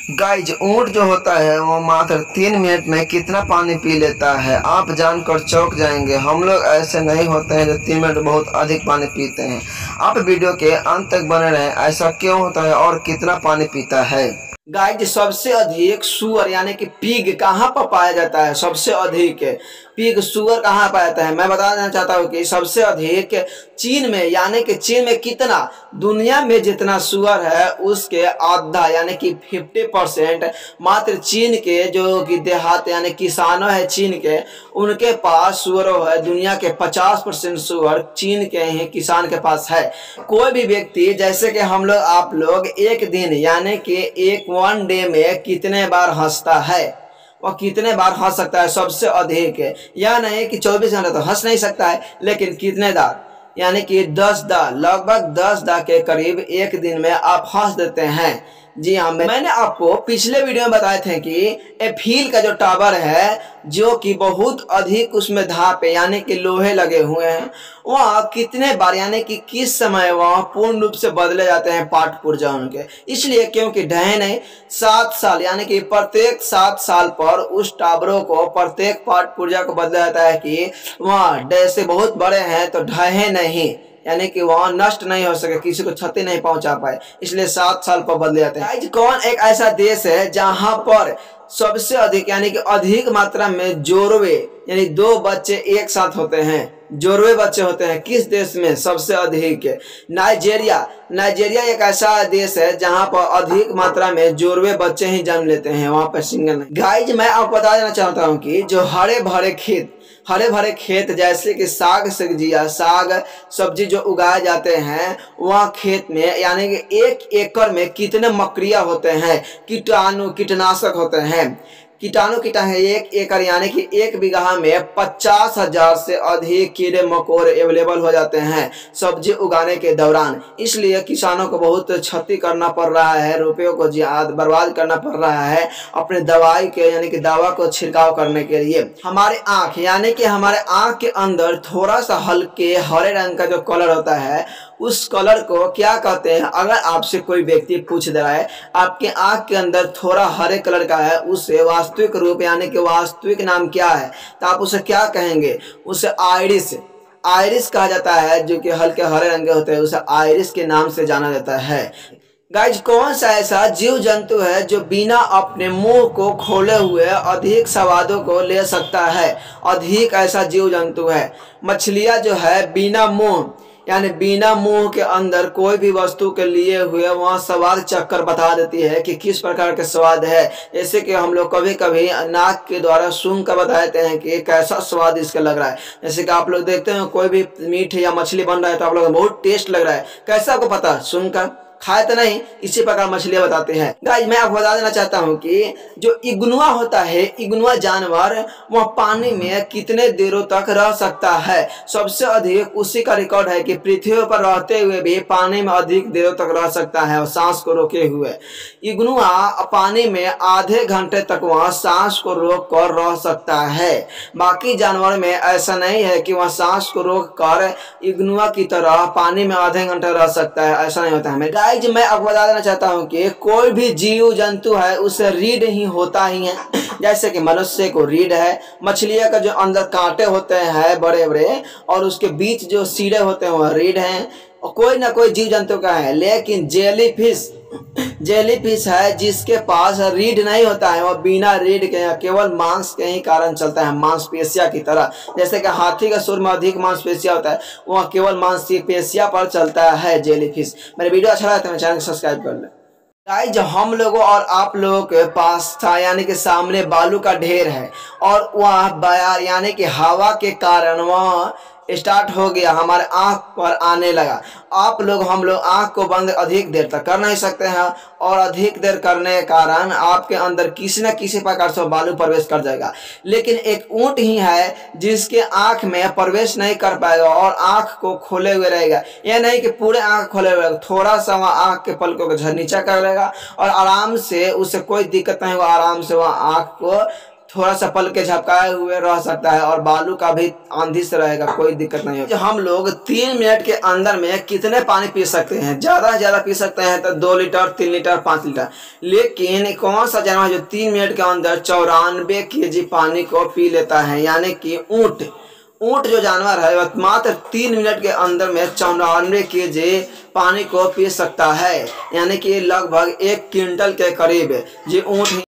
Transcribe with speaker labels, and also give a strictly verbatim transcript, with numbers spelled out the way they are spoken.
Speaker 1: Guys ऊँट जो होता है वो मात्र तीन मिनट में कितना पानी पी लेता है आप जानकर चौंक जाएंगे। हम लोग ऐसे नहीं होते हैं जो तीन मिनट बहुत अधिक पानी पीते हैं। आप वीडियो के अंत तक बने रहें, ऐसा क्यों होता है और कितना पानी पीता है।
Speaker 2: गाइज सबसे अधिक सुअर यानी कि पिग कहाँ पर पाया जाता है? सबसे अधिक पिग सुअर कहाँ पाया जाता है? मैं बताना चाहता हूँ कि सबसे अधिक चीन में, यानी कि चीन में कितना, दुनिया में जितना सुअर है उसके आधा यानी कि फिफ्टी परसेंट मात्र चीन के जो कि देहात यानी किसानों है चीन के, उनके पास सुअरों है। दुनिया के पचास परसेंट सुअर चीन के ही किसान के पास है। कोई भी व्यक्ति जैसे कि हम लोग आप लोग एक दिन यानी कि एक वन डे में कितने बार हंसता है, वह कितने बार हंस सकता है सबसे अधिक? यह नहीं कि चौबीस घंटे तो हंस नहीं सकता है, लेकिन कितने बार, यानी कि दस दा लगभग दस दा के करीब एक दिन में आप हंस देते हैं। जी हाँ, मैंने आपको पिछले वीडियो में बताए थे कि एफिल का जो टावर है जो कि बहुत अधिक उसमें धापे यानी कि लोहे लगे हुए हैं, वह कितने बार यानी कि किस समय वह पूर्ण रूप से बदले जाते हैं पार्ट पुर्जा उनके, इसलिए क्योंकि ढहे नहीं। सात साल यानी कि प्रत्येक सात साल पर उस टावरों को, प्रत्येक पार्ट पुर्जा को बदला जाता है कि वह जैसे बहुत बड़े हैं तो ढहे नहीं, यानी कि वहाँ नष्ट नहीं हो सके, किसी को क्षति नहीं पहुंचा पाए, इसलिए सात साल पर बदले जाते हैं। आज कौन एक ऐसा देश है जहां पर सबसे अधिक यानी कि अधिक मात्रा में जोरवे यानी दो बच्चे एक साथ होते हैं, जोरवे बच्चे होते हैं? किस देश में सबसे अधिक? नाइजीरिया। नाइजीरिया एक ऐसा देश है जहां पर अधिक मात्रा में जोरवे बच्चे ही जन्म लेते हैं, वहां पर सिंगल नहीं। गाइज मैं आपको बता देना चाहता हूं कि जो हरे भरे खेत हरे भरे खेत जैसे कि साग सब्जियां साग सब्जी जो उगाए जाते हैं, वह खेत में यानी कि एक एकड़ में कितने मकड़िया होते हैं, कीटाणु कीटनाशक होते हैं, कीटाणु कीटा है एक एकड़ यानी कि एक बीघा में पचास हजार से अधिक कीड़े मकोड़े अवेलेबल हो जाते हैं सब्जी उगाने के दौरान। इसलिए किसानों को बहुत क्षति करना पड़ रहा है, रुपयों को बर्बाद करना पड़ रहा है अपने दवाई के यानी कि दवा को छिड़काव करने के लिए। हमारे आँख यानी कि हमारे आँख के अंदर थोड़ा सा हल्के हरे रंग का जो कलर होता है, उस कलर को क्या कहते हैं? अगर आपसे कोई व्यक्ति पूछ रहा है आपके आंख के अंदर थोड़ा हरे कलर का है, उसे वास्तविक रूप यानी कि वास्तविक नाम क्या है, तो आप उसे क्या कहेंगे? उसे आइरिस आइरिस कहा जाता है, जो कि हल्के हरे रंग के होते हैं, उसे आइरिस के नाम से जाना जाता है। गाइज कौन सा ऐसा जीव जंतु है जो बिना अपने मुंह को खोले हुए अधिक स्वादों को ले सकता है? अधिक ऐसा जीव जंतु है मछलियां जो है, बिना मुंह यानी बिना मुंह के अंदर कोई भी वस्तु के लिए हुए वहाँ स्वाद चक्कर बता देती है कि किस प्रकार के स्वाद है। जैसे कि हम लोग कभी कभी नाक के द्वारा सूंघ कर बताते हैं कि कैसा स्वाद इसका लग रहा है। जैसे कि आप लोग देखते हैं कोई भी मीट या मछली बन रहा है तो आप लोग बहुत टेस्ट लग रहा है, कैसे आपको पता? सूंघ कर, खाए तो नहीं। इसी प्रकार मछलियां बताते हैं। गाइस मैं आपको बता देना चाहता हूं कि जो इग्नुआ होता है, इग्नुआ जानवर, वह पानी में कितने देरों तक रह सकता है? सबसे अधिक उसी का रिकॉर्ड है कि पृथ्वी पर रहते हुए भी पानी में अधिक देरों तक रह सकता है और सांस को रोके हुए। इग्नुआ पानी में आधे घंटे तक वह सांस को रोक कर रह सकता है। बाकी जानवर में ऐसा नहीं है कि वह सांस को रोक कर इग्नुआ की तरह पानी में आधे घंटे रह सकता है, ऐसा नहीं होता है। गाइज मैं आपको बता देना चाहता हूं कि कोई भी जीव जंतु है उसे रीढ़ ही होता ही है। जैसे कि मनुष्य को रीढ़ है, मछलियों का जो अंदर कांटे होते हैं बड़े बड़े और उसके बीच जो सीढ़े होते हैं वह रीढ़ हैं, और कोई ना कोई जीव जंतु का है। लेकिन जेलीफिश जेलीफिश है जिसके पास रीढ़ नहीं होता है, वह बिना रीढ़ के केवल मांस के ही कारण चलता है, मांसपेशिया की तरह। जैसे कि हाथी का सुर में अधिक मांसपेशिया होता है, वह केवल मांसपेशिया पर चलता है जेलीफिश। मेरे वीडियो अच्छा लगा तो मेरे चैनल को सब्सक्राइब कर ले। गाइज हम लोगों और आप लोगों के पास था यानी कि सामने बालू का ढेर है और वह बयार यानी कि हवा के कारण वह स्टार्ट हो गया, हमारे आंख पर आने लगा। आप लोग हम लोग आंख को बंद अधिक देर तक कर नहीं सकते हैं और अधिक देर करने के कारण आपके अंदर किसी न किसी प्रकार से बालू प्रवेश कर जाएगा। लेकिन एक ऊंट ही है जिसके आंख में प्रवेश नहीं कर पाएगा और आंख को खोले हुए रहेगा। यह नहीं कि पूरे आंख खोले हुए रहेगा, थोड़ा सा वह आंख के पलकों को नीचा कर लेगा और आराम से, उससे कोई दिक्कत नहीं होगा, आराम से वह आंख को थोड़ा सा पल के झपकाए हुए रह सकता है और बालू का भी आंधी से रहेगा, कोई दिक्कत नहीं है। हम लोग तीन मिनट के अंदर में कितने पानी पी सकते हैं? ज़्यादा से ज़्यादा पी सकते हैं तो दो लीटर तीन लीटर पाँच लीटर। लेकिन कौन सा जानवर जो तीन मिनट के अंदर चौरानवे के जी पानी को पी लेता है? यानी कि ऊँट। ऊँट जो जानवर है वह मात्र तीन मिनट के अंदर में चौरानवे के जी पानी को पी सकता है, यानी कि लगभग एक क्विंटल के करीब। जी ऊँट